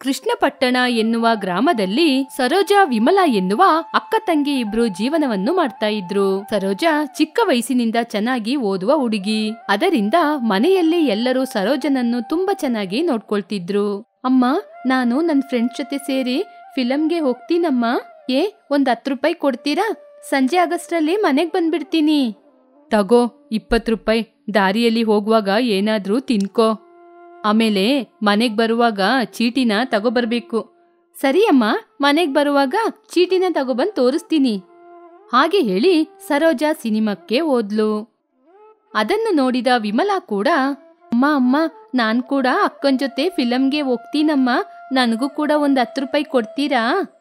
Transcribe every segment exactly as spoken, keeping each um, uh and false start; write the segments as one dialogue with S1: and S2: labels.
S1: ಕೃಷ್ಣಪಟ್ಟಣ ಎನ್ನುವ ಗ್ರಾಮದಲ್ಲಿ ಸರೋಜಾ ವಿಮಲಾ ಎನ್ನುವ ಅಕ್ಕ ತಂಗಿ ಇಬ್ರು ಜೀವನವನ್ನು ಮಾಡ್ತಾ ಇದ್ರು. ಸರೋಜಾ ಚಿಕ್ಕ ವಯಸ್ಸಿನಿಂದ ಚೆನ್ನಾಗಿ ಓದುವ ಹುಡುಗಿ. ಅದರಿಂದ ಮನೆಯಲ್ಲಿ ಎಲ್ಲರೂ ಸರೋಜನನ್ನು ತುಂಬಾ ಚೆನ್ನಾಗಿ ನೋಡ್ಕೊಳ್ತಿದ್ರು. ಅಮ್ಮ, ನಾನು ನನ್ ಫ್ರೆಂಡ್ಸ್ ಜೊತೆ ಸೇರಿ ಫಿಲಂಗೆ ಹೋಗ್ತೀನಮ್ಮ. ಏ, ಒಂದ್ ಹತ್ತು ರೂಪಾಯಿ ಕೊಡ್ತೀರಾ? ಸಂಜೆ ಆಗಸ್ಟ್ರಲ್ಲಿ ಮನೆಗ್ ಬಂದ್ಬಿಡ್ತೀನಿ. ತಗೋ ಇಪ್ಪತ್ತು ರೂಪಾಯಿ, ದಾರಿಯಲ್ಲಿ ಹೋಗುವಾಗ ಏನಾದ್ರೂ ತಿನ್ಕೋ. ಆಮೇಲೆ ಮನೆಗ್ ಬರುವಾಗ ಚೀಟಿನ ತಗೋಬರ್ಬೇಕು. ಸರಿ ಅಮ್ಮ, ಮನೆಗ್ ಬರುವಾಗ ಚೀಟಿನ ತಗೋಬಂದ್ ತೋರಿಸ್ತೀನಿ. ಹಾಗೆ ಹೇಳಿ ಸರೋಜಾ ಸಿನಿಮಾಕ್ಕೆ ಹೋದ್ಲು. ಅದನ್ನು ನೋಡಿದ ವಿಮಲಾ ಕೂಡ, ಅಮ್ಮ ಅಮ್ಮ ನಾನ್ ಕೂಡ ಅಕ್ಕನ್ ಜೊತೆ ಫಿಲಂಗೆ ಹೋಗ್ತೀನಮ್ಮ, ನನಗೂ ಕೂಡ ಒಂದ್ ಹತ್ತು ರೂಪಾಯಿ ಕೊಡ್ತೀರಾ?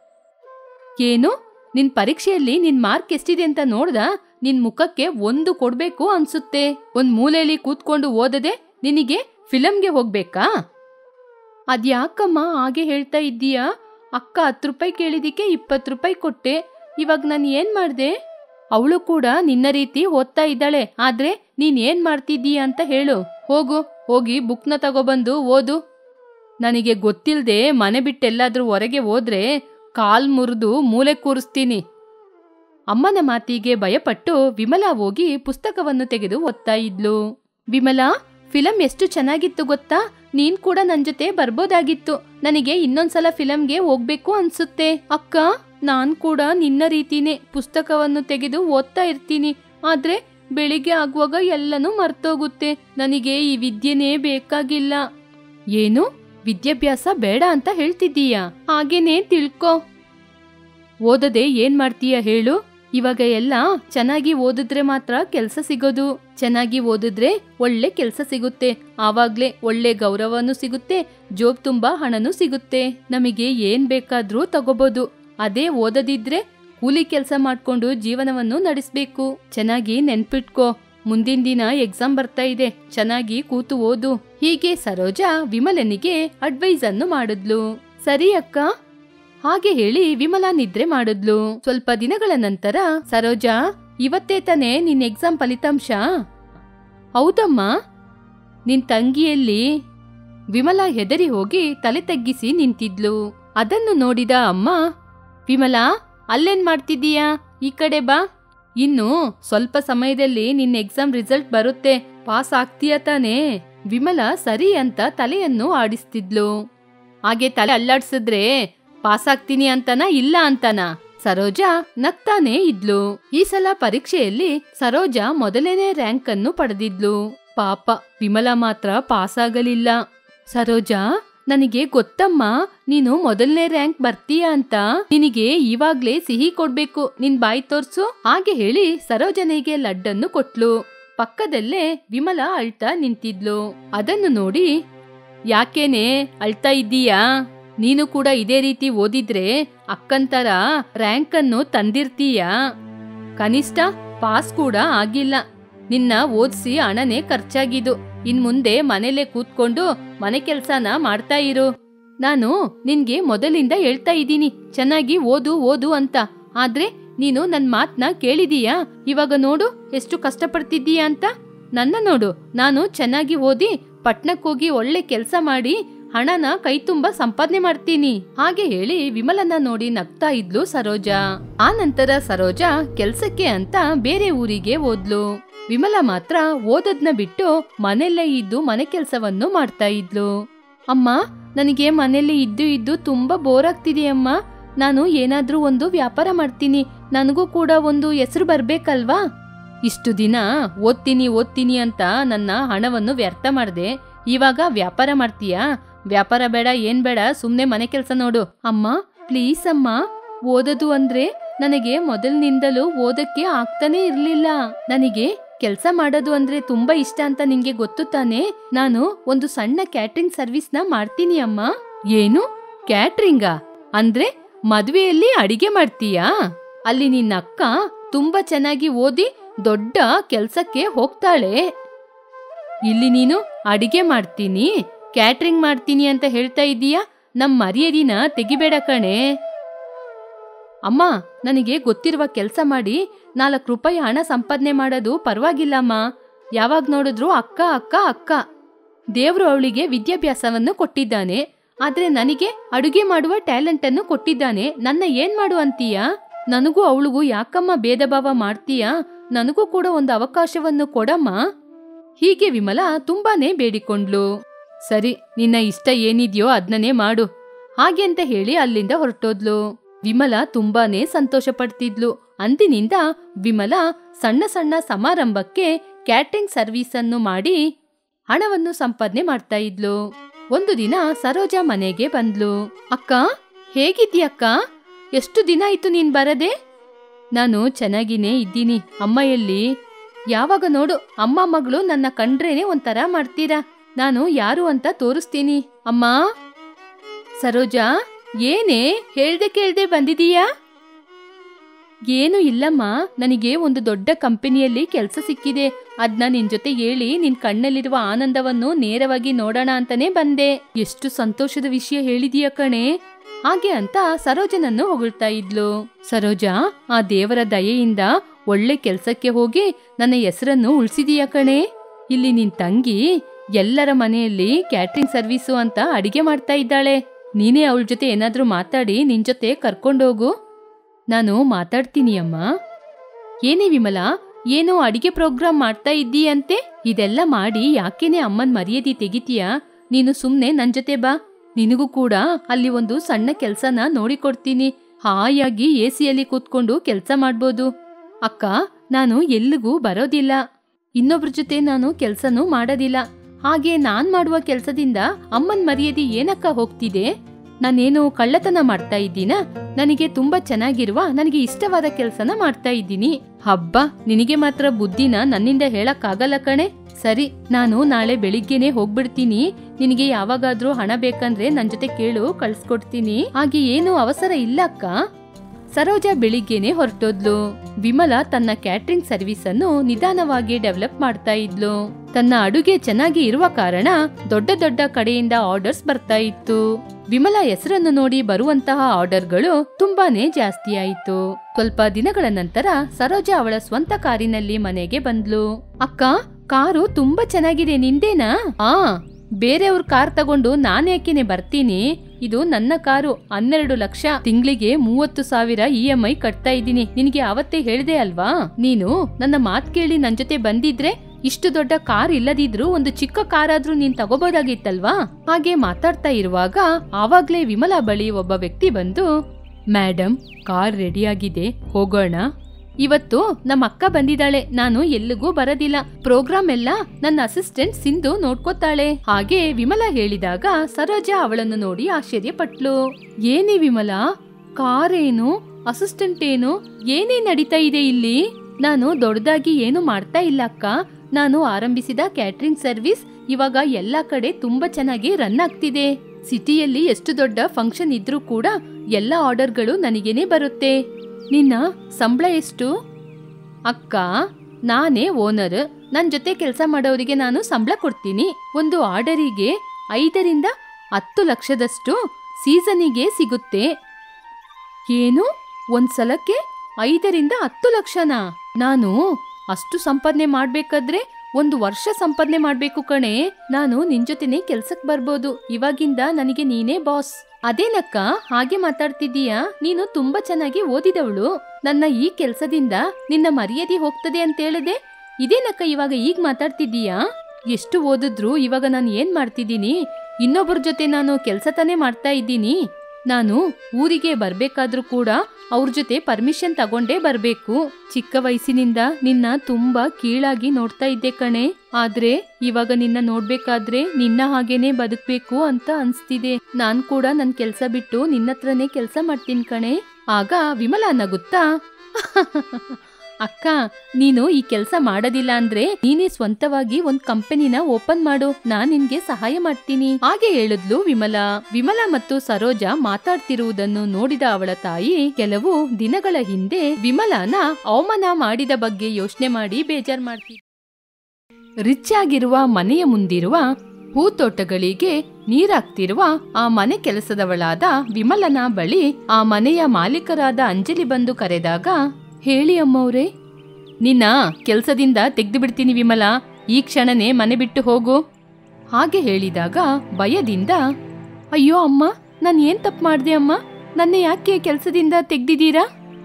S1: ಏನು, ನಿನ್ ಪರೀಕ್ಷೆಯಲ್ಲಿ ನಿನ್ ಮಾರ್ಕ್ ಎಷ್ಟಿದೆ ಅಂತ ನೋಡ್ದ? ನಿನ್ ಮುಖಕ್ಕೆ ಒಂದು ಕೊಡ್ಬೇಕು ಅನ್ಸುತ್ತೆ. ಒಂದ್ ಮೂಲೆಯಲ್ಲಿ ಕೂತ್ಕೊಂಡು ಓದದೆ ನಿನಗೆ ಫಿಲಂಗೆ ಹೋಗ್ಬೇಕಾ? ಅದ್ಯಾಕಮ್ಮ ಹಾಗೆ ಹೇಳ್ತಾ ಇದ್ದೀಯಾ? ಅಕ್ಕ ಹತ್ತು ರೂಪಾಯಿ ಕೇಳಿದಿಕ್ಕೆ ಇಪ್ಪತ್ತು ರೂಪಾಯಿ ಕೊಟ್ಟೆ. ಇವಾಗ ನಾನು ಏನ್ ಮಾಡ್ದೆ? ಅವಳು ಕೂಡ ನಿನ್ನ ರೀತಿ ಓದ್ತಾ ಇದ್ದಾಳೆ, ಆದ್ರೆ ನೀನ್ ಏನ್ ಮಾಡ್ತಿದ್ದೀಯ ಅಂತ ಹೇಳು. ಹೋಗು, ಹೋಗಿ ಬುಕ್ನ ತಗೊಬಂದು ಓದು. ನನಗೆ ಗೊತ್ತಿಲ್ದೆ ಮನೆ ಬಿಟ್ಟೆಲ್ಲಾದ್ರೂ ಹೊರಗೆ ಹೋದ್ರೆ ಕಾಲ್ ಮುರಿದು ಮೂಲೆ ಕೂರಿಸ್ತೀನಿ. ಅಮ್ಮನ ಮಾತಿಗೆ ಭಯಪಟ್ಟು ವಿಮಲಾ ಹೋಗಿ ಪುಸ್ತಕವನ್ನು ತೆಗೆದು ಓದ್ತಾ ಇದ್ಲು. ವಿಮಲಾ, ಫಿಲಂ ಎಷ್ಟು ಚೆನ್ನಾಗಿತ್ತು ಗೊತ್ತಾ? ನೀನ್ ಕೂಡ ನನ್ ಜೊತೆ ಬರ್ಬೋದಾಗಿತ್ತು. ನನಗೆ ಇನ್ನೊಂದ್ಸಲ ಫಿಲಂಗೆ ಹೋಗ್ಬೇಕು ಅನ್ಸುತ್ತೆ. ಅಕ್ಕ, ನಾನ್ ಕೂಡ ನಿನ್ನ ರೀತಿನೇ ಪುಸ್ತಕವನ್ನು ತೆಗೆದು ಓದ್ತಾ ಇರ್ತೀನಿ, ಆದ್ರೆ ಬೆಳಿಗ್ಗೆ ಆಗುವಾಗ ಎಲ್ಲನೂ ಮರ್ತೋಗುತ್ತೆ. ನನಗೆ ಈ ವಿದ್ಯೆನೇ ಬೇಕಾಗಿಲ್ಲ. ಏನು, ವಿದ್ಯಾಭ್ಯಾಸ ಬೇಡ ಅಂತ ಹೇಳ್ತಿದ್ದೀಯಾ? ಹಾಗೇನೇ ತಿಳ್ಕೊ. ಓದದೆ ಏನ್ ಮಾಡ್ತೀಯ ಹೇಳು? ಇವಾಗ ಎಲ್ಲ ಚೆನ್ನಾಗಿ ಓದಿದ್ರೆ ಮಾತ್ರ ಕೆಲ್ಸ ಸಿಗೋದು. ಚೆನ್ನಾಗಿ ಓದಿದ್ರೆ ಒಳ್ಳೆ ಕೆಲ್ಸ ಸಿಗುತ್ತೆ. ಆವಾಗ್ಲೇ ಒಳ್ಳೆ ಗೌರವನೂ ಸಿಗುತ್ತೆ, ಜೋಬ್ ತುಂಬಾ ಹಣನೂ ಸಿಗುತ್ತೆ. ನಮಗೆ ಏನ್ ಬೇಕಾದ್ರೂ ತಗೋಬಹುದು. ಅದೇ ಓದದಿದ್ರೆ ಕೂಲಿ ಕೆಲಸ ಮಾಡ್ಕೊಂಡು ಜೀವನವನ್ನು ನಡೆಸ್ಬೇಕು. ಚೆನ್ನಾಗಿ ನೆನ್ಪಿಟ್ಕೋ, ಮುಂದಿನ ದಿನ ಎಕ್ಸಾಮ್ ಬರ್ತಾ ಇದೆ, ಚೆನ್ನಾಗಿ ಕೂತು ಓದು. ಹೀಗೆ ಸರೋಜಾ ವಿಮಲನಿಗೆ ಅಡ್ವೈಸ್ ಅನ್ನು ಮಾಡಿದ್ಲು. ಸರಿ ಅಕ್ಕ. ಹಾಗೆ ಹೇಳಿ ವಿಮಲಾ ನಿದ್ರೆ ಮಾಡಿದ್ಲು. ಸ್ವಲ್ಪ ದಿನಗಳ ನಂತರ, ಸರೋಜಾ, ಇವತ್ತೇ ತಾನೇ ನಿನ್ ಎಕ್ಸಾಮ್ ಫಲಿತಾಂಶ? ಹೌದಮ್ಮ. ನಿನ್ ತಂಗಿಯಲ್ಲಿ? ವಿಮಲಾ ಹೆದರಿ ಹೋಗಿ ತಲೆ ತಗ್ಗಿಸಿ ನಿಂತಿದ್ಲು. ಅದನ್ನು ನೋಡಿದ ಅಮ್ಮ, ವಿಮಲಾ, ಅಲ್ಲೇನ್ ಮಾಡ್ತಿದ್ದೀಯಾ? ಈ ಕಡೆ ಬಾ. ಇನ್ನು ಸ್ವಲ್ಪ ಸಮಯದಲ್ಲಿ ನಿನ್ನ ಎಕ್ಸಾಮ್ ರಿಸಲ್ಟ್ ಬರುತ್ತೆ, ಪಾಸ್ ಆಗ್ತೀಯ ತಾನೇ? ವಿಮಲಾ ಸರಿ ಅಂತ ತಲೆಯನ್ನು ಆಡಿಸ್ತಿದ್ಲು. ಹಾಗೆ ತಲೆ ಅಲ್ಲಾಡ್ಸಿದ್ರೆ ಪಾಸ್ ಆಗ್ತೀನಿ ಅಂತನ ಇಲ್ಲ ಅಂತನ? ಸರೋಜಾ ನಗ್ತಾನೇ ಇದ್ಲು. ಈ ಸಲ ಪರೀಕ್ಷೆಯಲ್ಲಿ ಸರೋಜಾ ಮೊದಲನೇ ರ್ಯಾಂಕ್ ಅನ್ನು ಪಡೆದಿದ್ಲು. ಪಾಪ ವಿಮಲಾ ಮಾತ್ರ ಪಾಸ್ ಆಗಲಿಲ್ಲ. ಸರೋಜಾ, ನನಗೆ ಗೊತ್ತಮ್ಮ ನೀನು ಮೊದಲನೇ ರ್ಯಾಂಕ್ ಬರ್ತೀಯ ಅಂತ. ನಿನಗೆ ಇವಾಗ್ಲೇ ಸಿಹಿ ಕೊಡ್ಬೇಕು, ನಿನ್ ಬಾಯಿ ತೋರ್ಸು. ಹಾಗೆ ಹೇಳಿ ಸರೋಜನಿಗೆ ಲಡ್ಡನ್ನು ಕೊಟ್ಲು. ಪಕ್ಕದಲ್ಲೇ ವಿಮಲಾ ಅಳ್ತಾ ನಿಂತಿದ್ಲು. ಅದನ್ನು ನೋಡಿ, ಯಾಕೇನೆ ಅಳ್ತಾ ಇದ್ದೀಯಾ? ನೀನು ಕೂಡ ಇದೇ ರೀತಿ ಓದಿದ್ರೆ ಅಕ್ಕಂತರ ರ್ಯಾಂಕ್ ಅನ್ನು ತಂದಿರ್ತೀಯಾ? ಕನಿಷ್ಠ ಪಾಸ್ ಕೂಡ ಆಗಿಲ್ಲ. ನಿನ್ನ ಓದಿಸಿ ಹಣನೇ ಖರ್ಚಾಗಿದ್ದು. ಇನ್ ಮುಂದೆ ಮನೇಲೆ ಕೂತ್ಕೊಂಡು ಮನೆ ಕೆಲ್ಸನ ಮಾಡ್ತಾ ಇರು. ನಾನು ನಿನ್ಗೆ ಮೊದಲಿಂದ ಹೇಳ್ತಾ ಇದ್ದೀನಿ, ಚೆನ್ನಾಗಿ ಓದು ಓದು ಅಂತ. ಆದ್ರೆ ನೀನು ನನ್ ಮಾತ್ನ ಕೇಳಿದೀಯಾ? ಇವಾಗ ನೋಡು ಎಷ್ಟು ಕಷ್ಟಪಡ್ತಿದ್ದೀಯಾ ಅಂತ. ನನ್ನ ನೋಡು, ನಾನು ಚೆನ್ನಾಗಿ ಓದಿ ಪಟ್ನಕ್ಕೋಗಿ ಒಳ್ಳೆ ಕೆಲ್ಸ ಮಾಡಿ ಹಣನ ಕೈ ತುಂಬಾ ಸಂಪಾದನೆ ಮಾಡ್ತೀನಿ. ಹಾಗೆ ಹೇಳಿ ವಿಮಲನ ನೋಡಿ ನಗ್ತಾ ಇದ್ಲು ಸರೋಜಾ. ಆ ನಂತರ ಸರೋಜಾ ಕೆಲ್ಸಕ್ಕೆ ಅಂತ ಬೇರೆ ಊರಿಗೆ ಹೋದ್ಲು. ವಿಮಲಾ ಮಾತ್ರ ಓದದ್ನ ಬಿಟ್ಟು ಮನೆಯಲ್ಲೇ ಇದ್ದು ಮನೆ ಕೆಲ್ಸವನ್ನು ಮಾಡ್ತಾ ಇದ್ಲು. ಅಮ್ಮ, ನನಗೆ ಮನೆಯಲ್ಲಿ ಇದ್ದು ಇದ್ದು ತುಂಬಾ ಬೋರ್ ಆಗ್ತಿದೆಯಮ್ಮ. ನಾನು ಏನಾದ್ರೂ ಒಂದು ವ್ಯಾಪಾರ ಮಾಡ್ತೀನಿ, ನನಗೂ ಕೂಡ ಒಂದು ಹೆಸರು ಬರ್ಬೇಕಲ್ವಾ? ಇಷ್ಟು ದಿನ ಓದ್ತೀನಿ ಓದ್ತೀನಿ ಅಂತ ನನ್ನ ಹಣವನ್ನು ವ್ಯರ್ಥ ಮಾಡ್ದೆ. ಇವಾಗ ವ್ಯಾಪಾರ ಮಾಡ್ತೀಯಾ? ವ್ಯಾಪಾರ ಬೇಡ, ಏನ್ ಬೇಡ, ಸುಮ್ನೆ ಮನೆ ಕೆಲ್ಸ ನೋಡು. ಅಮ್ಮ ಪ್ಲೀಸ್ ಅಮ್ಮ, ಓದೋದು ಅಂದ್ರೆ ನನಗೆ ಮೊದಲಿನಿಂದಲೂ ಓದಕ್ಕೆ ಆಗ್ತಾನೆ ಇರ್ಲಿಲ್ಲ. ನನಗೆ ಕೆಲ್ಸ ಮಾಡೋದು ಅಂದ್ರೆ ತುಂಬಾ ಇಷ್ಟ ಅಂತ ನಿಂಗೆ ಗೊತ್ತು ತಾನೆ? ನಾನು ಒಂದು ಸಣ್ಣ ಕ್ಯಾಟ್ರಿಂಗ್ ಸರ್ವಿಸ್ ನ ಮಾಡ್ತೀನಿ ಅಮ್ಮ. ಏನು ಕ್ಯಾಟ್ರಿಂಗಾ? ಅಂದ್ರೆ ಮದ್ವೆಯಲ್ಲಿ ಅಡಿಗೆ ಮಾಡ್ತೀಯಾ? ಅಲ್ಲಿ ನಿನ್ನ ಅಕ್ಕ ತುಂಬಾ ಚೆನ್ನಾಗಿ ಓದಿ ದೊಡ್ಡ ಕೆಲ್ಸಕ್ಕೆ ಹೋಗ್ತಾಳೆ. ಇಲ್ಲಿ ನೀನು ಅಡಿಗೆ ಮಾಡ್ತೀನಿ ಕ್ಯಾಟ್ರಿಂಗ್ ಮಾಡ್ತೀನಿ ಅಂತ ಹೇಳ್ತಾ ಇದ್ದೀಯಾ? ನಮ್ ಮರ್ಯಾದಿನ ತೆಗಿಬೇಡ ಕಣೆ. ಅಮ್ಮ, ನನಗೆ ಗೊತ್ತಿರುವ ಕೆಲಸ ಮಾಡಿ ನಾಲ್ಕು ರೂಪಾಯಿ ಹಣ ಸಂಪಾದನೆ ಮಾಡೋದು ಪರವಾಗಿಲ್ಲಮ್ಮ. ಯಾವಾಗ ನೋಡಿದ್ರು ಅಕ್ಕ ಅಕ್ಕ ಅಕ್ಕ. ದೇವ್ರು ಅವಳಿಗೆ ವಿದ್ಯಾಭ್ಯಾಸವನ್ನು ಕೊಟ್ಟಿದ್ದಾನೆ, ಆದ್ರೆ ನನಗೆ ಅಡುಗೆ ಮಾಡುವ ಟ್ಯಾಲೆಂಟ್ ಅನ್ನು ಕೊಟ್ಟಿದ್ದಾನೆ. ನನ್ನ ಏನ್ ಮಾಡು ಅಂತೀಯ? ನನಗೂ ಅವಳಿಗೂ ಯಾಕಮ್ಮ ಭೇದ ಭಾವ ಮಾಡ್ತೀಯಾ? ನನಗೂ ಕೂಡ ಒಂದು ಅವಕಾಶವನ್ನು ಕೊಡಮ್ಮ. ಹೀಗೆ ವಿಮಲಾ ತುಂಬಾನೇ ಬೇಡಿಕೊಂಡ್ಲು. ಸರಿ, ನಿನ್ನ ಇಷ್ಟ ಏನಿದ್ಯೋ ಅದನ್ನೇ ಮಾಡು ಹಾಗೆ ಅಂತ ಹೇಳಿ ಅಲ್ಲಿಂದ ಹೊರಟೋದ್ಲು. ವಿಮಲಾ ತುಂಬಾನೇ ಸಂತೋಷ ಪಡ್ತಿದ್ಲು. ಅಂದಿನಿಂದ ವಿಮಲಾ ಸಣ್ಣ ಸಣ್ಣ ಸಮಾರಂಭಕ್ಕೆ ಕ್ಯಾಟರಿಂಗ್ ಸರ್ವಿಸ್ ಅನ್ನು ಮಾಡಿ ಹಣವನ್ನು ಸಂಪಾದನೆ ಮಾಡ್ತಾ ಇದ್ಲು. ಒಂದು ದಿನ ಸರೋಜಾ ಮನೆಗೆ ಬಂದ್ಲು. ಅಕ್ಕ, ಹೇಗಿದ್ಯಕ್ಕ? ಎಷ್ಟು ದಿನ ಆಯ್ತು ನೀನ್ ಬರದೆ? ನಾನು ಚೆನ್ನಾಗಿನೇ ಇದ್ದೀನಿ. ಅಮ್ಮ ಎಲ್ಲಿ? ಯಾವಾಗ ನೋಡು ಅಮ್ಮ ಮಗಳು ನನ್ನ ಕಂಡ್ರೇನೆ ಒಂಥರ ಮಾಡ್ತೀರಾ. ನಾನು ಯಾರು ಅಂತ ತೋರಿಸ್ತೀನಿ. ಅಮ್ಮ. ಸರೋಜಾ, ಏನೇ ಹೇಳ್ದೆ ಕೇಳ್ದೆ ಬಂದಿದೀಯಾ? ಏನು ಇಲ್ಲಮ್ಮ, ನನಗೆ ಒಂದು ದೊಡ್ಡ ಕಂಪನಿಯಲ್ಲಿ ಕೆಲಸ ಸಿಕ್ಕಿದೆ. ಅದ್ನ ನಿನ್ ಜೊತೆ ಹೇಳಿ ನಿನ್ ಕಣ್ಣಲ್ಲಿರುವ ಆನಂದವನ್ನು ನೇರವಾಗಿ ನೋಡೋಣ ಅಂತಾನೆ ಬಂದೆ. ಎಷ್ಟು ಸಂತೋಷದ ವಿಷಯ ಹೇಳಿದೀಯ ಕಣೆ. ಹಾಗೆ ಅಂತ ಸರೋಜನನ್ನು ಹೊಗಳ್ತಾ ಇದ್ಲು. ಸರೋಜಾ, ಆ ದೇವರ ದಯೆಯಿಂದ ಒಳ್ಳೆ ಕೆಲ್ಸಕ್ಕೆ ಹೋಗಿ ನನ್ನ ಹೆಸರನ್ನು ಉಳಿಸಿದೀಯ ಕಣೆ. ಇಲ್ಲಿ ನಿನ್ ತಂಗಿ ಎಲ್ಲರ ಮನೆಯಲ್ಲಿ ಕ್ಯಾಟ್ರಿಂಗ್ ಸರ್ವೀಸು ಅಂತ ಅಡಿಗೆ ಮಾಡ್ತಾ ಇದ್ದಾಳೆ. ನೀನೇ ಅವಳ ಜೊತೆ ಏನಾದ್ರೂ ಮಾತಾಡಿ ನಿನ್ ಜೊತೆ ಕರ್ಕೊಂಡೋಗು. ನಾನು ಮಾತಾಡ್ತೀನಿ ಅಮ್ಮ. ಏನೇ ವಿಮಲಾ, ಏನೋ ಅಡಿಗೆ ಪ್ರೋಗ್ರಾಮ್ ಮಾಡ್ತಾ ಇದ್ದೀಯಂತೆ? ಇದೆಲ್ಲ ಮಾಡಿ ಯಾಕೆನೆ ಅಮ್ಮನ್ ಮರ್ಯಾದೆ ತೆಗಿತೀಯಾ? ನೀನು ಸುಮ್ನೆ ನನ್ ಜೊತೆ ಬಾ. ನಿನಗೂ ಕೂಡ ಅಲ್ಲಿ ಒಂದು ಸಣ್ಣ ಕೆಲ್ಸನ ನೋಡಿಕೊಡ್ತೀನಿ. ಹಾಯಾಗಿ ಎ ಸಿಯಲ್ಲಿ ಕೂತ್ಕೊಂಡು ಕೆಲ್ಸ ಮಾಡ್ಬೋದು. ಅಕ್ಕ, ನಾನು ಎಲ್ಲಿಗೂ ಬರೋದಿಲ್ಲ. ಇನ್ನೊಬ್ರ ಜೊತೆ ನಾನು ಕೆಲ್ಸನೂ ಮಾಡೋದಿಲ್ಲ. ಹಾಗೆ ನಾನ್ ಮಾಡುವ ಕೆಲ್ಸದಿಂದ ಅಮ್ಮನ್ ಮರ್ಯಾದೆ ಏನಕ್ಕ ಹೋಗ್ತಿದೆ? ನಾನೇನು ಕಳ್ಳತನ ಮಾಡ್ತಾ ಇದ್ದೀನ? ನನಗೆ ತುಂಬಾ ಚೆನ್ನಾಗಿರುವ ನನಗೆ ಇಷ್ಟವಾದ ಕೆಲ್ಸನ ಮಾಡ್ತಾ ಇದ್ದೀನಿ. ಹಬ್ಬ, ನಿನಗೆ ಮಾತ್ರ ಬುದ್ಧಿನ ನನ್ನಿಂದ ಹೇಳಕ್ಕಾಗಲ್ಲ ಕಣೆ. ಸರಿ, ನಾನು ನಾಳೆ ಬೆಳಿಗ್ಗೆನೆ ಹೋಗ್ಬಿಡ್ತೀನಿ. ನಿನಗೆ ಯಾವಾಗಾದ್ರೂ ಹಣ ಬೇಕಂದ್ರೆ ನನ್ ಜೊತೆ ಕೇಳು, ಕಳ್ಸ್ಕೊಡ್ತೀನಿ. ಹಾಗೆ ಏನು ಅವಸರ ಇಲ್ಲ ಅಕ್ಕ. ಸರೋಜಾ ಬೆಳಿಗ್ಗೆನೆ ಹೊರಟೋದ್ಲು. ವಿಮಲಾ ತನ್ನ ಕ್ಯಾಟ್ರಿಂಗ್ ಸರ್ವಿಸ್ ಅನ್ನು ನಿಧಾನವಾಗಿ ಡೆವಲಪ್ ಮಾಡ್ತಾ ಇದ್ಲು. ತನ್ನ ಅಡುಗೆ ಚೆನ್ನಾಗಿ ಇರುವ ಕಾರಣ ದೊಡ್ಡ ದೊಡ್ಡ ಕಡೆಯಿಂದ ಆರ್ಡರ್ಸ್ ಬರ್ತಾ ಇತ್ತು. ವಿಮಲಾ ಹೆಸರನ್ನು ನೋಡಿ ಬರುವಂತಹ ಆರ್ಡರ್ಗಳು ತುಂಬಾನೇ ಜಾಸ್ತಿ ಆಯಿತು. ಸ್ವಲ್ಪ ದಿನಗಳ ನಂತರ ಸರೋಜಾ ಅವಳ ಸ್ವಂತ ಕಾರಿನಲ್ಲಿ ಮನೆಗೆ ಬಂದ್ಲು. ಅಕ್ಕ, ಕಾರು ತುಂಬಾ ಚೆನ್ನಾಗಿದೆ, ನಿಂದೇನಾ? ಆ, ಬೇರೆಯವ್ರ ಕಾರ್ ತಗೊಂಡು ನಾನು ಯಾಕೆನೆ ಬರ್ತೀನಿ? ಇದು ನನ್ನ ಕಾರು. ಹನ್ನೆರಡು ಲಕ್ಷ ತಿಂಗಳಿಗೆ ಮೂವತ್ತು ಸಾವಿರ ಇ ಎಂ ಐ ಕಟ್ತಾ ಇದ್ದೀನಿ. ನಿನಗೆ ಅವತ್ತೇ ಹೇಳ್ದೆ ಅಲ್ವಾ? ನೀನು ನನ್ನ ಮಾತ್ ಕೇಳಿ ನನ್ ಜೊತೆ ಬಂದಿದ್ರೆ ಇಷ್ಟು ದೊಡ್ಡ ಕಾರ್ ಇಲ್ಲದಿದ್ರು ಒಂದು ಚಿಕ್ಕ ಕಾರ್ ಆದ್ರೂ ನೀನ್ ತಗೋಬಹುದಾಗಿತ್ತಲ್ವಾ? ಹಾಗೆ ಮಾತಾಡ್ತಾ ಇರುವಾಗ ಆವಾಗ್ಲೇ ವಿಮಲಾ ಬಳಿ ಒಬ್ಬ ವ್ಯಕ್ತಿ ಬಂದು, ಮೇಡಮ್, ಕಾರ್ ರೆಡಿಯಾಗಿದೆ, ಹೋಗೋಣ. ಇವತ್ತು ನಮ್ಮ ಅಕ್ಕ ಬಂದಿದ್ದಾಳೆ. ನಾನು ಎಲ್ಲಿಗೂ ಬರೋದಿಲ್ಲ. ಪ್ರೋಗ್ರಾಮ್ ಎಲ್ಲ ನನ್ನ ಅಸಿಸ್ಟೆಂಟ್ ಸಿಂಧು ನೋಡ್ಕೋತಾಳೆ. ಹಾಗೆ ವಿಮಲಾ ಹೇಳಿದಾಗ ಸರೋಜಾ ಅವಳನ್ನು ನೋಡಿ ಆಶ್ಚರ್ಯ ಪಟ್ಲು. ಏನೇ ವಿಮಲಾ, ಕಾರ್ ಏನು, ಅಸಿಸ್ಟೆಂಟ್ ಏನು, ಏನೇ ನಡೀತಾ ಇದೆ ಇಲ್ಲಿ? ನಾನು ದೊಡ್ಡದಾಗಿ ಏನು ಮಾಡ್ತಾ ಇಲ್ಲ ಅಕ್ಕ. ನಾನು ಆರಂಭಿಸಿದ ಕ್ಯಾಟ್ರಿಂಗ್ ಸರ್ವಿಸ್ ಇವಾಗ ಎಲ್ಲಾ ಕಡೆ ತುಂಬಾ ಚೆನ್ನಾಗಿ ರನ್ ಆಗ್ತಿದೆ. ಸಿಟಿಯಲ್ಲಿ ಎಷ್ಟು ದೊಡ್ಡ ಫಂಕ್ಷನ್ ಇದ್ರೂ ಕೂಡ ಎಲ್ಲಾ ಆರ್ಡರ್ಗಳು ನನಗೇನೆ ಬರುತ್ತೆ. ನಿನ್ನ ಸಂಬಳ ಎಷ್ಟು? ಅಕ್ಕ, ನಾನೇ ಓನರ್. ನನ್ ಜೊತೆ ಕೆಲಸ ಮಾಡೋರಿಗೆ ನಾನು ಸಂಬಳ ಕೊಡ್ತೀನಿ. ಒಂದು ಆರ್ಡರಿಗೆ ಐದರಿಂದ ಹತ್ತು ಲಕ್ಷದಷ್ಟು ಸೀಸನಿಗೆ ಸಿಗುತ್ತೆ. ಏನು, ಒಂದ್ಸಲಕ್ಕೆ ಐದರಿಂದ ಹತ್ತು ಲಕ್ಷನಾ? ನಾನು ಅಷ್ಟು ಸಂಪಾದನೆ ಮಾಡ್ಬೇಕಾದ್ರೆ ಒಂದು ವರ್ಷ ಸಂಪಾದನೆ ಮಾಡ್ಬೇಕು ಕಣೆ. ನಾನು ನಿನ್ ಜೊತೆನೆ ಕೆಲ್ಸಕ್ ಬರ್ಬೋದು. ಇವಾಗಿಂದ ನನಗೆ ನೀನೇ ಬಾಸ್. ಅದೇನಕ್ಕ ಹಾಗೆ ಮಾತಾಡ್ತಿದ್ದೀಯಾ? ನೀನು ತುಂಬಾ ಚೆನ್ನಾಗಿ ಓದಿದವಳು. ನನ್ನ ಈ ಕೆಲ್ಸದಿಂದ ನಿನ್ನ ಮರ್ಯಾದೆ ಹೋಗ್ತದೆ ಅಂತ ಹೇಳಿದೆ. ಇದೇನಕ್ಕ ಇವಾಗ ಈಗ ಮಾತಾಡ್ತಿದ್ದೀಯಾ? ಎಷ್ಟು ಓದಿದ್ರು ಇವಾಗ ನಾನು ಏನ್ ಮಾಡ್ತಿದ್ದೀನಿ? ಇನ್ನೊಬ್ಬರ ಜೊತೆ ನಾನು ಕೆಲ್ಸ ತಾನೇ ಮಾಡ್ತಾ ಇದ್ದೀನಿ. ನಾನು ಊರಿಗೆ ಬರ್ಬೇಕಾದ್ರೂ ಕೂಡ ಅವ್ರ ಜೊತೆ ಪರ್ಮಿಷನ್ ತಗೊಂಡೇ ಬರ್ಬೇಕು. ಚಿಕ್ಕ ವಯಸ್ಸಿನಿಂದ ನಿನ್ನ ತುಂಬಾ ಕೀಳಾಗಿ ನೋಡ್ತಾ ಇದ್ದೆ ಕಣೆ. ಆದ್ರೆ ಇವಾಗ ನಿನ್ನ ನೋಡ್ಬೇಕಾದ್ರೆ ನಿನ್ನ ಹಾಗೇನೆ ಬದುಕ್ಬೇಕು ಅಂತ ಅನ್ಸ್ತಿದೆ. ನಾನ್ ಕೂಡ ನನ್ ಕೆಲ್ಸ ಬಿಟ್ಟು ನಿನ್ನತ್ರನೇ ಕೆಲ್ಸ ಮಾಡ್ತೀನಿ ಕಣೆ. ಆಗ ವಿಮಲಾ ನಗುತ್ತಾ, ಅಕ್ಕ, ನೀನು ಈ ಕೆಲಸ ಮಾಡೋದಿಲ್ಲ ಅಂದ್ರೆ ನೀನೇ ಸ್ವಂತವಾಗಿ ಒಂದ್ ಕಂಪನಿನ ಓಪನ್ ಮಾಡು. ನಾನ್ ನಿನ್ಗೆ ಸಹಾಯ ಮಾಡ್ತೀನಿ ಹಾಗೆ ಹೇಳಿದ್ಲು ವಿಮಲಾ. ವಿಮಲಾ ಮತ್ತು ಸರೋಜಾ ಮಾತಾಡ್ತಿರುವುದನ್ನು ನೋಡಿದ ಅವಳ ತಾಯಿ ಕೆಲವು ದಿನಗಳ ಹಿಂದೆ ವಿಮಲಾನ ಅವಮಾನ ಮಾಡಿದ ಬಗ್ಗೆ ಯೋಚನೆ ಮಾಡಿ ಬೇಜಾರ್ ಮಾಡ್ತಿ. ರಿಚ್ ಆಗಿರುವ ಮನೆಯ ಮುಂದಿರುವ ಹೂತೋಟಗಳಿಗೆ ನೀರಾಕ್ತಿರುವ ಆ ಮನೆ ಕೆಲಸದವಳಾದ ವಿಮಲನ ಬಳಿ ಆ ಮನೆಯ ಮಾಲೀಕರಾದ ಅಂಜಲಿ ಬಂದು ಕರೆದಾಗ, ಹೇಳಿ ಅಮ್ಮವ್ರೆ. ನಿನ್ನ ಕೆಲ್ಸದಿಂದ ತೆಗ್ದು ಬಿಡ್ತೀನಿ ವಿಮಲಾ, ಈ ಕ್ಷಣನೇ ಮನೆ ಬಿಟ್ಟು ಹೋಗು. ಹಾಗೆ ಹೇಳಿದಾಗ ಭಯದಿಂದ, ಅಯ್ಯೋ ಅಮ್ಮ, ನಾನು ಏನ್ ತಪ್ಪು ಮಾಡ್ದೆ ಅಮ್ಮ? ನನ್ನ ಯಾಕೆ ಕೆಲಸದಿಂದ ತೆಗ್ದಿದ್ದೀರಾ?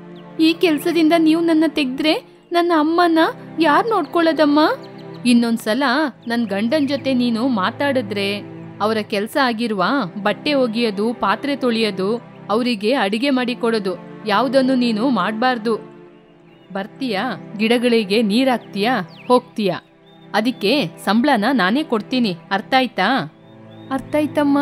S1: ಈ ಕೆಲಸದಿಂದ ನೀವು ನನ್ನ ತೆಗ್ದ್ರೆ ನನ್ನ ಅಮ್ಮನ ಯಾರು ನೋಡ್ಕೊಳ್ಳೋದಮ್ಮ? ಇನ್ನೊಂದ್ಸಲ ನನ್ನ ಗಂಡನ ಜೊತೆ ನೀನು ಮಾತಾಡಿದ್ರೆ ಅವರ ಕೆಲಸ ಆಗಿರುವ ಬಟ್ಟೆ ಒಗೆಯೋದು, ಪಾತ್ರೆ ತೊಳೆಯೋದು, ಅವರಿಗೆ ಅಡಿಗೆ ಮಾಡಿ ಕೊಡೋದು ಯಾವುದನ್ನು ನೀನು ಮಾಡಬಾರ್ದು. ಬರ್ತೀಯಾ, ಗಿಡಗಳಿಗೆ ನೀರಾಕ್ತೀಯಾ, ಹೋಗ್ತೀಯಾ, ಅದಕ್ಕೆ ಸಂಬಳನ ನಾನೇ ಕೊಡ್ತೀನಿ, ಅರ್ಥ ಆಯ್ತಾ? ಅರ್ಥ ಆಯ್ತಮ್ಮ.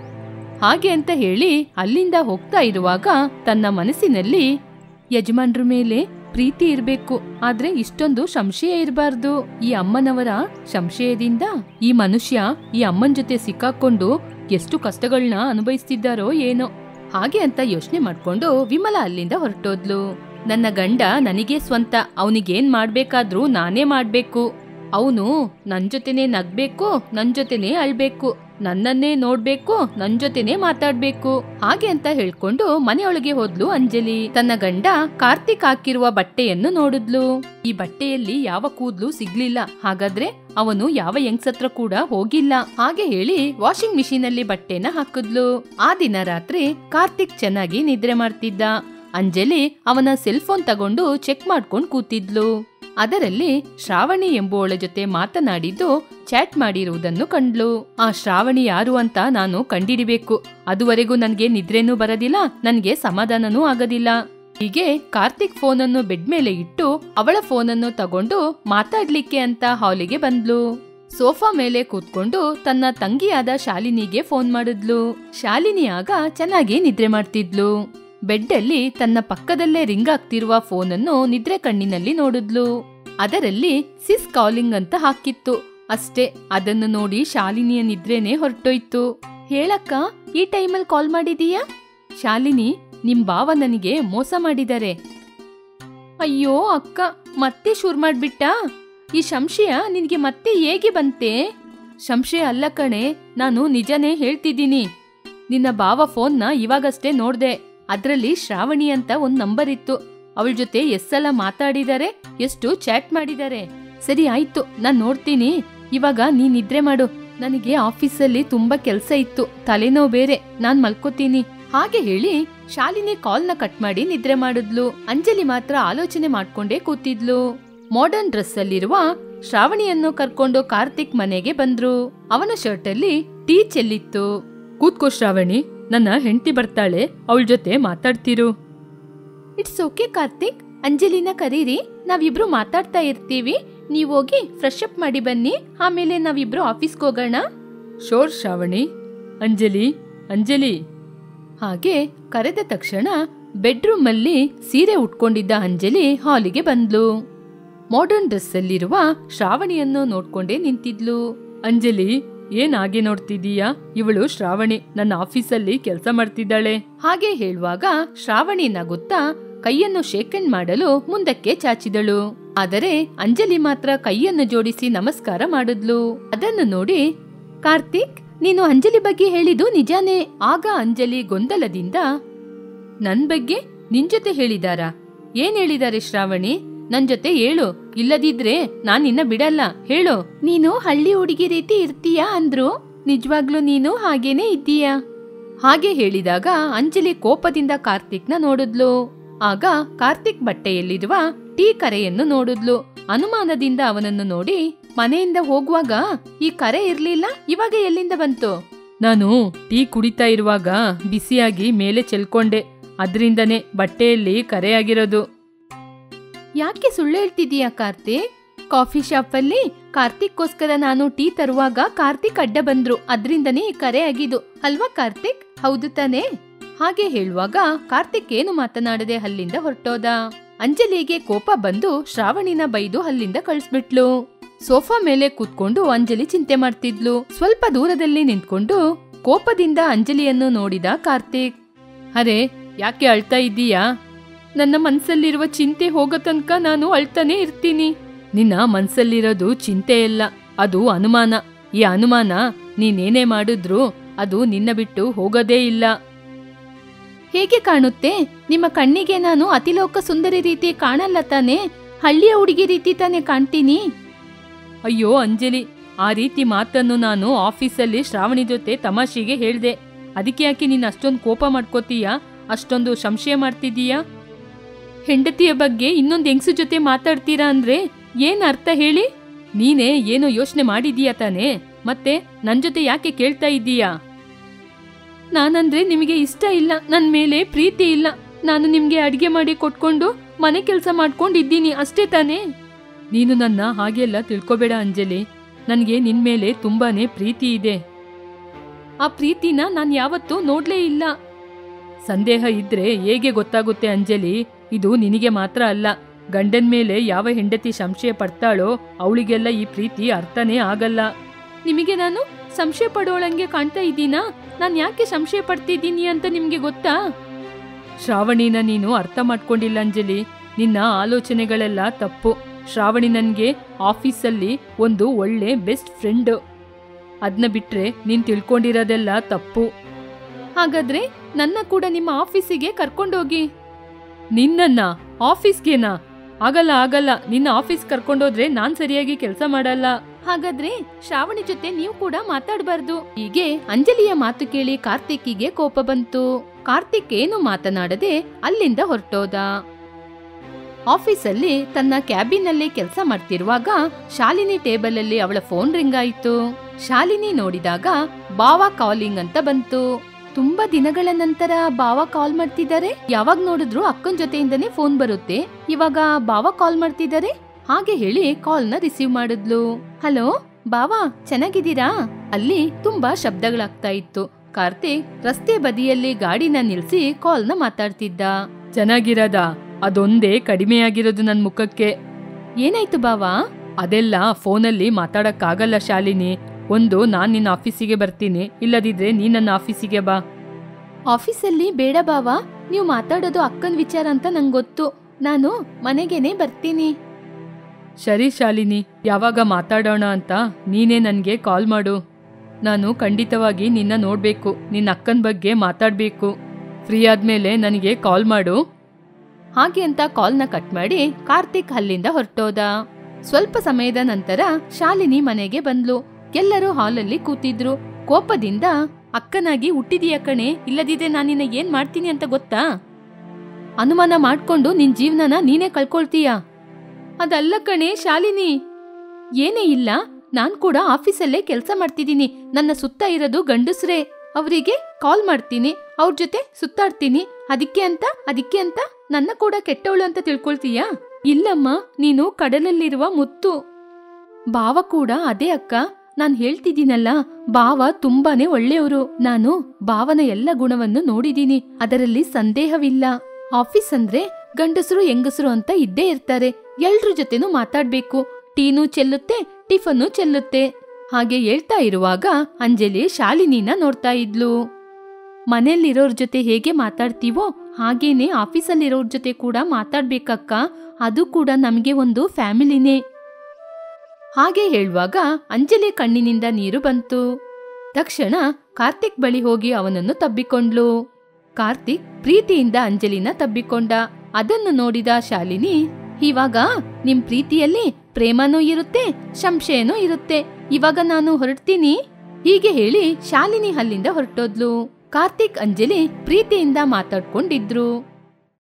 S1: ಹಾಗೆ ಅಂತ ಹೇಳಿ ಅಲ್ಲಿಂದ ಹೋಗ್ತಾ ಇರುವಾಗ ತನ್ನ ಮನಸ್ಸಿನಲ್ಲಿ ಯಜಮಾನ್ರ ಮೇಲೆ ಪ್ರೀತಿ ಇರಬೇಕು, ಆದ್ರೆ ಇಷ್ಟೊಂದು ಸಂಶಯ ಇರಬಾರ್ದು. ಈ ಅಮ್ಮನವರ ಸಂಶಯದಿಂದ ಈ ಮನುಷ್ಯ ಈ ಅಮ್ಮನ ಜೊತೆ ಸಿಕ್ಕಾಕೊಂಡು ಎಷ್ಟು ಕಷ್ಟಗಳನ್ನ ಅನುಭವಿಸ್ತಿದ್ದಾರೋ ಏನೋ. ಹಾಗೆ ಅಂತ ಯೋಚನೆ ಮಾಡ್ಕೊಂಡು ವಿಮಲಾ ಅಲ್ಲಿಂದ ಹೊರಟೋದ್ಲು. ನನ್ನ ಗಂಡ ನನಗೆ ಸ್ವಂತ, ಅವನಿಗೇನ್ ಮಾಡ್ಬೇಕಾದ್ರೂ ನಾನೇ ಮಾಡ್ಬೇಕು. ಅವನು ನನ್ ಜೊತೆನೆ ನಗ್ಬೇಕು, ನನ್ ಜೊತೆನೆ ಅಳ್ಬೇಕು, ನನ್ನನ್ನೇ ನೋಡ್ಬೇಕು, ನನ್ ಜೊತೆನೆ ಮಾತಾಡ್ಬೇಕು. ಹಾಗೆ ಅಂತ ಹೇಳ್ಕೊಂಡು ಮನೆಯೊಳಗೆ ಹೋದ್ಲು ಅಂಜಲಿ. ತನ್ನ ಗಂಡ ಕಾರ್ತಿಕ್ ಹಾಕಿರುವ ಬಟ್ಟೆಯನ್ನು ನೋಡಿದ್ಲು. ಈ ಬಟ್ಟೆಯಲ್ಲಿ ಯಾವ ಕೂದ್ಲು ಸಿಗ್ಲಿಲ್ಲ, ಹಾಗಾದ್ರೆ ಅವನು ಯಾವ ಯಂಗ್ಸತ್ರ ಕೂಡ ಹೋಗಿಲ್ಲ. ಹಾಗೆ ಹೇಳಿ ವಾಷಿಂಗ್ ಮಿಷಿನ್ ಅಲ್ಲಿ ಬಟ್ಟೆನ ಹಾಕಿದ್ಲು. ಆ ದಿನ ರಾತ್ರಿ ಕಾರ್ತಿಕ್ ಚೆನ್ನಾಗಿ ನಿದ್ರೆ ಮಾಡ್ತಿದ್ದ. ಅಂಜಲಿ ಅವನ ಸೆಲ್ ಫೋನ್ ತಗೊಂಡು ಚೆಕ್ ಮಾಡ್ಕೊಂಡ್ ಕೂತಿದ್ಲು. ಅದರಲ್ಲಿ ಶ್ರಾವಣಿ ಎಂಬುವಳ ಜೊತೆ ಮಾತನಾಡಿದ್ದು ಚಾಟ್ ಮಾಡಿರುವುದನ್ನು ಕಂಡ್ಲು. ಆ ಶ್ರಾವಣಿ ಯಾರು ಅಂತ ನಾನು ಕಂಡಿಡಿಬೇಕು, ಅದುವರೆಗೂ ನನ್ಗೆ ನಿದ್ರೆನೂ ಬರೋದಿಲ್ಲ, ನನ್ಗೆ ಸಮಾಧಾನನೂ ಆಗೋದಿಲ್ಲ. ಹೀಗೆ ಕಾರ್ತಿಕ್ ಫೋನನ್ನು ಬೆಡ್ ಮೇಲೆ ಇಟ್ಟು ಅವಳ ಫೋನನ್ನು ತಗೊಂಡು ಮಾತಾಡ್ಲಿಕ್ಕೆ ಅಂತ ಹಾಲಿಗೆ ಬಂದ್ಲು. ಸೋಫಾ ಮೇಲೆ ಕೂತ್ಕೊಂಡು ತನ್ನ ತಂಗಿಯಾದ ಶಾಲಿನಿಗೆ ಫೋನ್ ಮಾಡಿದ್ಲು. ಶಾಲಿನಿ ಆಗ ಚೆನ್ನಾಗಿ ನಿದ್ರೆ ಮಾಡ್ತಿದ್ಲು. ಬೆಡ್ ಅಲ್ಲಿ ತನ್ನ ಪಕ್ಕದಲ್ಲೇ ರಿಂಗ್ ಆಗ್ತಿರುವ ಫೋನನ್ನು ನಿದ್ರೆ ಕಣ್ಣಿನಲ್ಲಿ ನೋಡಿದ್ಲು. ಅದರಲ್ಲಿ ಸಿಸ್ ಕಾಲಿಂಗ್ ಅಂತ ಹಾಕಿತ್ತು ಅಷ್ಟೇ. ಅದನ್ನು ನೋಡಿ ಶಾಲಿನಿಯ ನಿದ್ರೆನೆ ಹೊರಟೋಯ್ತು. ಹೇಳಕ್ಕ, ಈ ಟೈಮಲ್ಲಿ ಕಾಲ್ ಮಾಡಿದೀಯಾ? ಶಾಲಿನಿ, ನಿಮ್ ಭಾವ ನನಗೆ ಮೋಸ ಮಾಡಿದ್ದಾರೆ. ಅಯ್ಯೋ ಅಕ್ಕ, ಮತ್ತೆ ಶುರು ಮಾಡ್ಬಿಟ್ಟ? ಈ ಸಂಶಯ ನಿನ್ಗೆ ಮತ್ತೆ ಹೇಗೆ ಬಂತೆ? ಸಂಶಯ ಅಲ್ಲ ಕಣೆ, ನಾನು ನಿಜನೇ ಹೇಳ್ತಿದ್ದೀನಿ. ನಿನ್ನ ಭಾವ ಫೋನ್ನ ಇವಾಗಷ್ಟೇ ನೋಡ್ದೆ. ಅದ್ರಲ್ಲಿ ಶ್ರಾವಣಿ ಅಂತ ಒಂದ್ ನಂಬರ್ ಇತ್ತು. ಅವಳ ಜೊತೆ ಎಷ್ಟೆಲ್ಲ ಮಾತಾಡಿದ್ದಾರೆ, ಎಷ್ಟು ಚಾಟ್ ಮಾಡಿದ್ದಾರೆ. ಸರಿ ಆಯ್ತು, ನಾನ್ ನೋಡ್ತೀನಿ. ಇವಾಗ ನೀನ್ ನಿದ್ರೆ ಮಾಡು, ನನಗೆ ಆಫೀಸಲ್ಲಿ ತುಂಬಾ ಕೆಲ್ಸ ಇತ್ತು, ತಲೆನೋವು ಬೇರೆ, ನಾನ್ ಮಲ್ಕೋತೀನಿ. ಹಾಗೆ ಹೇಳಿ ಶಾಲಿನಿ ಕಾಲ್ನ ಕಟ್ ಮಾಡಿ ನಿದ್ರೆ ಮಾಡಿದ್ಲು. ಅಂಜಲಿ ಮಾತ್ರ ಆಲೋಚನೆ ಮಾಡ್ಕೊಂಡೇ ಕೂತಿದ್ಲು. ಮಾಡರ್ನ್ ಡ್ರೆಸ್ ಅಲ್ಲಿರುವ ಶ್ರಾವಣಿಯನ್ನು ಕರ್ಕೊಂಡು ಕಾರ್ತಿಕ್ ಮನೆಗೆ ಬಂದ್ರು. ಅವನ ಶರ್ಟ್ ಅಲ್ಲಿ ಟೀ ಚೆಲ್ಲಿತ್ತು. ಕೂತ್ಕೋ ಶ್ರಾವಣಿ, ನನ್ನ ಹೆಂಡತಿ ಬರ್ತಾಳೆ, ಅವಳ ಜೊತೆ ಮಾತಾಡ್ತಿರು. ಇಟ್ಸ್ ಓಕೆ ಕಾರ್ತಿಕ್, ಅಂಜಲಿನ ಕರೀರಿ, ನಾವಿಬ್ರು ಮಾತಾಡ್ತಾ ಇರ್ತೀವಿ. ನೀವ್ ಹೋಗಿ ಫ್ರೆಶ್ ಅಪ್ ಮಾಡಿ ಬನ್ನಿ, ಆಮೇಲೆ ನಾವಿಬ್ರು ಆಫೀಸ್ಗೆ ಹೋಗೋಣ. ಶೋರ್ ಶ್ರಾವಣಿ. ಅಂಜಲಿ, ಅಂಜಲಿ. ಹಾಗೆ ಕರೆದ ತಕ್ಷಣ ಬೆಡ್ರೂಮ್ ಅಲ್ಲಿ ಸೀರೆ ಉಟ್ಕೊಂಡಿದ್ದ ಅಂಜಲಿ ಹಾಲಿಗೆ ಬಂದ್ಲು. ಮಾಡರ್ನ್ ಡ್ರೆಸ್ ಅಲ್ಲಿರುವ ಶ್ರಾವಣಿಯನ್ನು ನೋಡ್ಕೊಂಡೇ ನಿಂತಿದ್ಲು. ಅಂಜಲಿ, ಏನ್ ಹಾಗೆ ನೋಡ್ತಿದೀಯಾ? ಇವಳು ಶ್ರಾವಣಿ, ನನ್ನ ಆಫೀಸಲ್ಲಿ ಕೆಲಸ ಮಾಡ್ತಿದ್ದಾಳೆ. ಹಾಗೆ ಹೇಳುವಾಗ ಶ್ರಾವಣಿ ನಗುತ್ತಾ ಕೈಯನ್ನು ಶೇಕಂಡ್ ಮಾಡಲು ಮುಂದಕ್ಕೆ ಚಾಚಿದಳು. ಆದರೆ ಅಂಜಲಿ ಮಾತ್ರ ಕೈಯನ್ನು ಜೋಡಿಸಿ ನಮಸ್ಕಾರ ಮಾಡಿದ್ಲು. ಅದನ್ನು ನೋಡಿ, ಕಾರ್ತಿಕ್, ನೀನು ಅಂಜಲಿ ಬಗ್ಗೆ ಹೇಳಿದ್ದು ನಿಜಾನೇ? ಆಗ ಅಂಜಲಿ ಗೊಂದಲದಿಂದ, ನನ್ ಬಗ್ಗೆ ನಿನ್ ಜೊತೆ ಹೇಳಿದಾರಾ? ಏನ್ ಹೇಳಿದಾರೆ ಶ್ರಾವಣಿ? ನನ್ ಜೊತೆ ಹೇಳು, ಇಲ್ಲದಿದ್ರೆ ನಾನ್ ನಿನ್ನ ಬಿಡಲ್ಲ, ಹೇಳು. ನೀನು ಹಳ್ಳಿ ಹುಡುಗಿ ರೀತಿ ಇರ್ತೀಯಾ ಅಂದ್ರು, ನಿಜವಾಗ್ಲೂ ನೀನು ಹಾಗೇನೆ ಇದ್ದೀಯಾ? ಹಾಗೆ ಹೇಳಿದಾಗ ಅಂಜಲಿ ಕೋಪದಿಂದ ಕಾರ್ತಿಕ್ನ ನೋಡಿದ್ಲು. ಆಗ ಕಾರ್ತಿಕ್ ಬಟ್ಟೆಯಲ್ಲಿರುವ ಟೀ ಕರೆಯನ್ನು ನೋಡಿದ್ಲು. ಅನುಮಾನದಿಂದ ಅವನನ್ನು ನೋಡಿ, ಮನೆಯಿಂದ ಹೋಗುವಾಗ ಈ ಕರೆ ಇರ್ಲಿಲ್ಲ, ಇವಾಗ ಎಲ್ಲಿಂದ ಬಂತು? ನಾನು ಟೀ ಕುಡಿತಾ ಇರುವಾಗ ಬಿಸಿಯಾಗಿ ಮೇಲೆ ಚೆಲ್ಕೊಂಡೆ, ಅದ್ರಿಂದನೇ ಬಟ್ಟೆಯಲ್ಲಿ ಕರೆಯಾಗಿರೋದು. ಯಾಕೆ ಸುಳ್ಳು ಹೇಳ್ತಿದೀಯಾ ಕಾರ್ತಿಕ್? ಕಾಫಿ ಶಾಪ್ ಅಲ್ಲಿ ಕಾರ್ತಿಕ್ಗೋಸ್ಕರ ನಾನು ಟೀ ತರುವಾಗ ಕಾರ್ತಿಕ್ ಅಡ್ಡ ಬಂದ್ರು, ಅದ್ರಿಂದನೇ ಕರೆ ಆಗಿದ್ದು ಅಲ್ವಾ ಕಾರ್ತಿಕ್? ಹೌದು ತಾನೆ? ಹಾಗೆ ಹೇಳುವಾಗ ಕಾರ್ತಿಕ್ ಏನು ಮಾತನಾಡದೆ ಅಲ್ಲಿಂದ ಹೊರಟೋದ. ಅಂಜಲಿಗೆ ಕೋಪ ಬಂದು ಶ್ರಾವಣಿನ ಬೈದು ಅಲ್ಲಿಂದ ಕಳಿಸ್ಬಿಟ್ಲು. ಸೋಫಾ ಮೇಲೆ ಕೂತ್ಕೊಂಡು ಅಂಜಲಿ ಚಿಂತೆ ಮಾಡ್ತಿದ್ಲು. ಸ್ವಲ್ಪ ದೂರದಲ್ಲಿ ನಿಂತ್ಕೊಂಡು ಕೋಪದಿಂದ ಅಂಜಲಿಯನ್ನು ನೋಡಿದ ಕಾರ್ತಿಕ್. ಅರೆ, ಯಾಕೆ ಅಳ್ತಾ ಇದ್ದೀಯಾ? ನನ್ನ ಮನ್ಸಲ್ಲಿರುವ ಚಿಂತೆ ಹೋಗೋ ತನಕ ನಾನು ಅಳ್ತಾನೆ ಇರ್ತೀನಿ. ನಿನ್ನ ಮನ್ಸಲ್ಲಿರೋದು ಚಿಂತೆ ಇಲ್ಲ, ಅದು ಅನುಮಾನ. ಈ ಅನುಮಾನ ನೀನೇನೇ ಮಾಡಿದ್ರು ಅದು ನಿನ್ನ ಬಿಟ್ಟು ಹೋಗೋದೇ ಇಲ್ಲ. ಹೇಗೆ ಕಾಣುತ್ತೆ? ನಿಮ್ಮ ಕಣ್ಣಿಗೆ ನಾನು ಅತಿಲೋಕ ಸುಂದರಿ ರೀತಿ ಕಾಣಲ್ಲ ತಾನೆ? ಹಳ್ಳಿಯ ಹುಡುಗಿ ರೀತಿ ತಾನೆ ಕಾಣ್ತೀನಿ. ಅಯ್ಯೋ ಅಂಜಲಿ, ಆ ರೀತಿ ಮಾತನ್ನು ನಾನು ಆಫೀಸಲ್ಲಿ ಶ್ರಾವಣಿ ಜೊತೆ ತಮಾಷೆಗೆ ಹೇಳ್ದೆ. ಅದಕ್ಕೆ ಯಾಕೆ ನೀನು ಅಷ್ಟೊಂದು ಕೋಪ ಮಾಡ್ಕೋತೀಯಾ, ಅಷ್ಟೊಂದು ಸಂಶಯ ಮಾಡ್ತಿದ್ದೀಯಾ? ಹೆಂಡತಿಯ ಬಗ್ಗೆ ಇನ್ನೊಂದು ಹೆಂಗಸು ಜೊತೆ ಮಾತಾಡ್ತೀರಾ ಅಂದ್ರೆ ಏನ್ ಅರ್ಥ ಹೇಳಿ? ನೀನೇ ಏನೋ ಯೋಚನೆ ಮಾಡಿದೀಯಾ ತಾನೇ? ಮತ್ತೆ ನನ್ ಜೊತೆ ಯಾಕೆ ಕೇಳ್ತಾ ಇದ್ದೀಯಾ? ನಾನಂದ್ರೆ ನಿಮಗೆ ಇಷ್ಟ ಇಲ್ಲ, ನನ್ ಮೇಲೆ ಪ್ರೀತಿ ಇಲ್ಲ. ನಾನು ನಿಮ್ಗೆ ಅಡ್ಗೆ ಮಾಡಿ ಕೊಟ್ಕೊಂಡು ಮನೆ ಕೆಲಸ ಮಾಡ್ಕೊಂಡಿದ್ದೀನಿ ಅಷ್ಟೇ ತಾನೇ? ನೀನು ನನ್ನ ಹಾಗೆಲ್ಲ ತಿಳ್ಕೊಬೇಡ ಅಂಜಲಿ. ನನಗೆ ನಿನ್ ಮೇಲೆ ತುಂಬಾನೇ ಪ್ರೀತಿ ಇದೆ. ಆ ಪ್ರೀತಿನ ನಾನು ಯಾವತ್ತೂ ನೋಡ್ಲೇ ಇಲ್ಲ. ಸಂದೇಹ ಇದ್ರೆ ಹೇಗೆ ಗೊತ್ತಾಗುತ್ತೆ ಅಂಜಲಿ? ಇದು ನಿನಗೆ ಮಾತ್ರ ಅಲ್ಲ, ಗಂಡನ ಮೇಲೆ ಯಾವ ಹೆಂಡತಿ ಸಂಶಯ ಪಡ್ತಾಳೋ ಅವಳಿಗೆಲ್ಲ ಈ ಪ್ರೀತಿ ಅರ್ಥನೇ ಆಗಲ್ಲ. ನಿಮಗೆ ನಾನು ಸಂಶಯ ಪಡೋಳಂಗೆ ಕಾಣ್ತಾ ಇದ್ದೀನಾ? ನಾನು ಯಾಕೆ ಸಂಶಯ ಪಡ್ತಿದ್ದೀನಿ ಅಂತ ನಿಮ್ಗೆ ಗೊತ್ತಾ? ಶ್ರಾವಣಿನ ನೀನು ಅರ್ಥ ಮಾಡ್ಕೊಂಡಿಲ್ಲ ಅಂಜಲಿ. ನಿನ್ನ ಆಲೋಚನೆಗಳೆಲ್ಲ ತಪ್ಪು. ಶ್ರಾವಣಿ ನನಗೆ ಆಫೀಸಲ್ಲಿ ಒಂದು ಒಳ್ಳೆ ಬೆಸ್ಟ್ ಫ್ರೆಂಡ್. ಅದನ್ನ ಬಿಟ್ರೆ ನೀನ್ ತಿಳ್ಕೊಂಡಿರೋದೆಲ್ಲ ತಪ್ಪು. ಹಾಗಾದ್ರೆ ನನ್ನ ಕೂಡ ನಿಮ್ಮ ಆಫೀಸಿಗೆ ಕರ್ಕೊಂಡೋಗಿ. ನಿನ್ನನ್ನ ಆಫೀಸ್ಗೆನಾ? ಆಗಲ್ಲ ಆಗಲ್ಲ, ನಿನ್ನ ಆಫೀಸ್ ಕರ್ಕೊಂಡೋದ್ರೆ ನಾನ್ ಸರಿಯಾಗಿ ಕೆಲಸ ಮಾಡಲ್ಲ. ಹಾಗಾದ್ರೆ ಶ್ರಾವಣಿ ಜೊತೆ ನೀವು ಕೂಡ ಮಾತಾಡಬಾರ್ದು. ಹೀಗೆ ಅಂಜಲಿಯ ಮಾತು ಕೇಳಿ ಕಾರ್ತಿಕ್ಕಿಗೆ ಕೋಪ ಬಂತು. ಕಾರ್ತಿಕ್ ಏನು ಮಾತನಾಡದೆ ಅಲ್ಲಿಂದ ಹೊರಟೋದ. ಆಫೀಸಲ್ಲಿ ತನ್ನ ಕ್ಯಾಬಿನ್ ನಲ್ಲಿ ಕೆಲಸ ಮಾಡ್ತಿರುವಾಗ ಶಾಲಿನಿ ಟೇಬಲ್ ಅಲ್ಲಿ ಅವಳ ಫೋನ್ ರಿಂಗ್ ಆಯ್ತು. ಶಾಲಿನಿ ನೋಡಿದಾಗ ಬಾವ ಕಾಲಿಂಗ್ ಅಂತ ಬಂತು. ತುಂಬಾ ದಿನಗಳ ನಂತರ ಬಾವ ಕಾಲ್ ಮಾಡ್ತಿದ್ದಾರೆ. ಯಾವಾಗ ನೋಡಿದ್ರು ಅಕ್ಕನ ಜೊತೆಯಿಂದನೇ ಫೋನ್ ಬರುತ್ತೆ, ಇವಾಗ ಬಾವ ಕಾಲ್ ಮಾಡ್ತಿದ್ದಾರೆ. ಹಾಗೆ ಹೇಳಿ ಕಾಲ್ ನ ರಿಸೀವ್ ಮಾಡಿದ್ಲು. ಹಲೋ ಬಾವಾ, ಚೆನ್ನಾಗಿದ್ದೀರಾ? ಅಲ್ಲಿ ತುಂಬಾ ಶಬ್ದಗಳಾಗ್ತಾ ಇತ್ತು. ಕಾರ್ತಿಕ್ ರಸ್ತೆ ಬದಿಯಲ್ಲಿ ಗಾಡಿನ ನಿಲ್ಸಿ ಕಾಲ್ ನ ಮಾತಾಡ್ತಿದ್ದ. ಚೆನ್ನಾಗಿರದ ಅದೊಂದೇ ಕಡಿಮೆಯಾಗಿರೋದು ನನ್ ಮುಖಕ್ಕೆ. ಏನಾಯ್ತು ಬಾವಾ? ಅದೆಲ್ಲ ಫೋನಲ್ಲಿ ಮಾತಾಡಕ್ಕಾಗಲ್ಲ ಶಾಲಿನಿ. ಒಂದು ನಾನ್ ನಿನ್ನ ಆಫೀಸಿಗೆ ಬರ್ತೀನಿ, ಇಲ್ಲದಿದ್ರೆ ನೀ ನನ್ನ ಆಫೀಸಿಗೆ ಬಾ. ಆಫೀಸಲ್ಲಿ ಬೇಡ ಬಾವಾ, ನೀವು ಮಾತಾಡೋದು ಅಕ್ಕನ ವಿಚಾರ ಅಂತ ನಂಗೆ ಗೊತ್ತು. ನಾನು ಮನೆಗೇನೆ ಬರ್ತೀನಿ. ಸರಿ ಶಾಲಿನಿ, ಯಾವಾಗ ಮಾತಾಡೋಣ ಅಂತ ನೀನೇ ನನ್ಗೆ ಕಾಲ್ ಮಾಡು. ನಾನು ಖಂಡಿತವಾಗಿ ನಿನ್ನ ನೋಡ್ಬೇಕು, ನಿನ್ನ ಅಕ್ಕನ ಬಗ್ಗೆ ಮಾತಾಡ್ಬೇಕು. ಫ್ರೀ ಆದ್ಮೇಲೆ ನನಗೆ ಕಾಲ್ ಮಾಡು. ಹಾಗೆ ಅಂತ ಕಾಲ್ನ ಕಟ್ ಮಾಡಿ ಕಾರ್ತಿಕ್ ಅಲ್ಲಿಂದ ಹೊರಟೋದ. ಸ್ವಲ್ಪ ಸಮಯದ ನಂತರ ಶಾಲಿನಿ ಮನೆಗೆ ಬಂದ್ಲು. ಎಲ್ಲರೂ ಹಾಲಲ್ಲಿ ಕೂತಿದ್ರು. ಕೋಪದಿಂದ, ಅಕ್ಕನಾಗಿ ಹುಟ್ಟಿದೀಯ ಕಣೆ, ಇಲ್ಲದಿದ್ರೆ ನಾನಿನ್ನ ಏನ್ ಮಾಡ್ತೀನಿ ಅಂತ ಗೊತ್ತಾ? ಅನುಮಾನ ಮಾಡ್ಕೊಂಡು ನಿನ್ ಜೀವನನ ನೀನೇ ಕಳ್ಕೊಳ್ತೀಯ. ಅದಲ್ಲ ಕಣೆ ಶಾಲಿನಿ. ಏನೇ ಇಲ್ಲ, ನಾನ್ ಕೂಡ ಆಫೀಸಲ್ಲೇ ಕೆಲಸ ಮಾಡ್ತಿದ್ದೀನಿ. ನನ್ನ ಸುತ್ತ ಇರೋದು ಗಂಡಸ್ರೇ. ಅವರಿಗೆ ಕಾಲ್ ಮಾಡ್ತೀನಿ, ಅವ್ರ ಜೊತೆ ಸುತ್ತಾಡ್ತೀನಿ. ಅದಕ್ಕೆ ಅಂತ ಅದಕ್ಕೆ ಅಂತ ನನ್ನ ಕೂಡ ಕೆಟ್ಟವಳು ಅಂತ ತಿಳ್ಕೊಳ್ತೀಯಾ? ಇಲ್ಲಮ್ಮ, ನೀನು ಕಡಲಲ್ಲಿರುವ ಮುತ್ತು. ಬಾವ ಕೂಡ ಅದೇ ಅಕ್ಕ. ನಾನ್ ಹೇಳ್ತಿದ್ದೀನಲ್ಲ, ಬಾವ ತುಂಬಾನೇ ಒಳ್ಳೆಯವರು. ನಾನು ಬಾವನ ಎಲ್ಲ ಗುಣವನ್ನು ನೋಡಿದೀನಿ, ಅದರಲ್ಲಿ ಸಂದೇಹವಿಲ್ಲ. ಆಫೀಸ್ ಅಂದ್ರೆ ಗಂಡಸರು ಹೆಂಗಸರು ಅಂತ ಇದ್ದೇ ಇರ್ತಾರೆ. ಎಲ್ರ ಜೊತೆನೂ ಮಾತಾಡ್ಬೇಕು. ಟೀನು ಚೆಲ್ಲುತ್ತೆ, ಟಿಫನ್ನು ಚೆಲ್ಲುತ್ತೆ. ಹಾಗೆ ಹೇಳ್ತಾ ಇರುವಾಗ ಅಂಜಲಿ ಶಾಲಿನಿನ ನೋಡ್ತಾ ಇದ್ಲು. ಮನೆಯಲ್ಲಿರೋರ್ ಜೊತೆ ಹೇಗೆ ಮಾತಾಡ್ತೀವೋ ಹಾಗೇನೆ ಆಫೀಸಲ್ಲಿರೋರ್ ಜೊತೆ ಕೂಡ ಮಾತಾಡ್ಬೇಕಕ್ಕ. ಅದು ಕೂಡ ನಮ್ಗೆ ಒಂದು ಫ್ಯಾಮಿಲಿನೇ. ಹಾಗೆ ಹೇಳುವಾಗ ಅಂಜಲಿ ಕಣ್ಣಿನಿಂದ ನೀರು ಬಂತು. ತಕ್ಷಣ ಕಾರ್ತಿಕ್ ಬಳಿ ಹೋಗಿ ಅವನನ್ನು ತಬ್ಬಿಕೊಂಡ್ಲು. ಕಾರ್ತಿಕ್ ಪ್ರೀತಿಯಿಂದ ಅಂಜಲಿನ ತಬ್ಬಿಕೊಂಡ. ಅದನ್ನು ನೋಡಿದ ಶಾಲಿನಿ, ಇವಾಗ ನಿಮ್ ಪ್ರೀತಿಯಲ್ಲಿ ಪ್ರೇಮನೂ ಇರುತ್ತೆ, ಸಂಶಯನೂ ಇರುತ್ತೆ. ಇವಾಗ ನಾನು ಹೊರಡ್ತೀನಿ. ಹೀಗೆ ಹೇಳಿ ಶಾಲಿನಿ ಅಲ್ಲಿಂದ ಹೊರಟೋದ್ಲು. ಕಾರ್ತಿಕ್ ಅಂಜಲಿ ಪ್ರೀತಿಯಿಂದ ಮಾತಾಡ್ಕೊಂಡಿದ್ರು.